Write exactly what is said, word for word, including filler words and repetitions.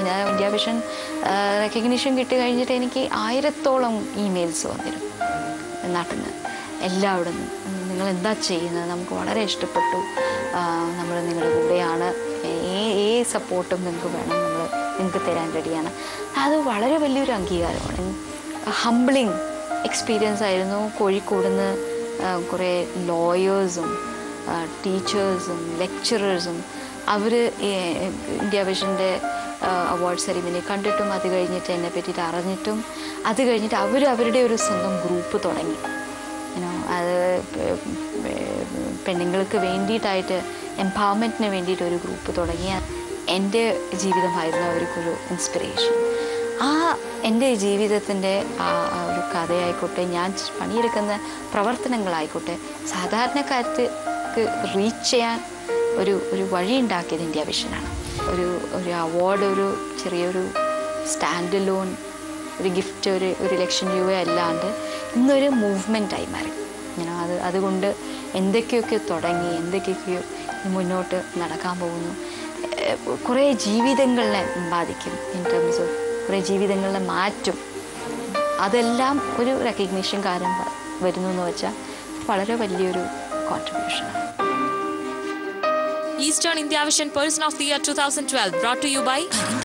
പിന്നെ India vision recognition കിട്ടി കഴിഞ്ഞിട്ട് എനിക്ക് ആയിരത്തോളം ഇമെയിൽസ് വന്നിരുന്നു നാട്ടിൽ നിന്ന്, എല്ലാവിടെ നിന്നും. നിങ്ങൾ എന്താ ചെയ്യുന്നത്, നമുക്ക് വളരെ ഇഷ്ടപ്പെട്ടു, നമ്മൾ നിങ്ങളുടെ കൂടെയാണ്, ഏ സപ്പോർട്ടും നിങ്ങൾക്ക് വേണം, നമ്മൾ നിങ്ങൾക്ക് തരാൻ റെഡിയാണ്. അത് വളരെ വലിയൊരു അംഗീകാരമാണ്. ഹംബ്ലിങ് എക്സ്പീരിയൻസ് ആയിരുന്നു. കോഴിക്കോട് നിന്ന് കുറേ ലോയേഴ്സും ടീച്ചേഴ്സും ലെക്ചറേഴ്സും അവർ ഇന്ത്യ വിഷൻ്റെ അവാർഡ് സെറിമണി കണ്ടിട്ടും അത് കഴിഞ്ഞിട്ട് എന്നെ പറ്റിയിട്ട് അറിഞ്ഞിട്ടും അത് കഴിഞ്ഞിട്ട് അവർ അവരുടെ ഒരു സ്വന്തം ഗ്രൂപ്പ് തുടങ്ങി. യുനോ അത് പെണ്ണുങ്ങൾക്ക് വേണ്ടിയിട്ടായിട്ട് എംപവർമെൻറ്റിന് വേണ്ടിയിട്ട് ഒരു ഗ്രൂപ്പ് തുടങ്ങിയ എൻ്റെ ജീവിതമായിരുന്നു അവർക്കൊരു ഇൻസ്പിറേഷൻ. ആ എൻ്റെ ജീവിതത്തിൻ്റെ ആ ഒരു കഥയായിക്കോട്ടെ, ഞാൻ പണിയെടുക്കുന്ന പ്രവർത്തനങ്ങളായിക്കോട്ടെ, സാധാരണക്കാർക്ക് റീച്ച് ചെയ്യാൻ ഒരു ഒരു വഴി ഉണ്ടാക്കിയത് ഇന്ത്യ വിഷനാണ്. ഒരു ഒരു അവാർഡ് ഒരു ചെറിയൊരു സ്റ്റാൻഡ് ലോൺ ഒരു ഗിഫ്റ്റ് ഒരു ഒരു ലക്ഷം രൂപ അല്ലാണ്ട് ഇന്നൊരു മൂവ്മെൻറ്റായി മാറി. ഇങ്ങനെ അത് അതുകൊണ്ട് എന്തൊക്കെയൊക്കെ തുടങ്ങി, എന്തൊക്കെയൊക്കെയോ മുന്നോട്ട് നടക്കാൻ പോകുന്നു. കുറേ ജീവിതങ്ങളെ ബാധിക്കും. ഇൻ ടേംസ് ഓഫ് കുറേ ജീവിതങ്ങളെ മാറ്റും. അതെല്ലാം ഒരു റെക്കഗ്നീഷൻ കാര്യം വരുന്നു എന്ന് വെച്ചാൽ വളരെ വലിയൊരു കോൺട്രിബ്യൂഷനാണ്. Eastern India Vision Person of the Year twenty twelve brought to you by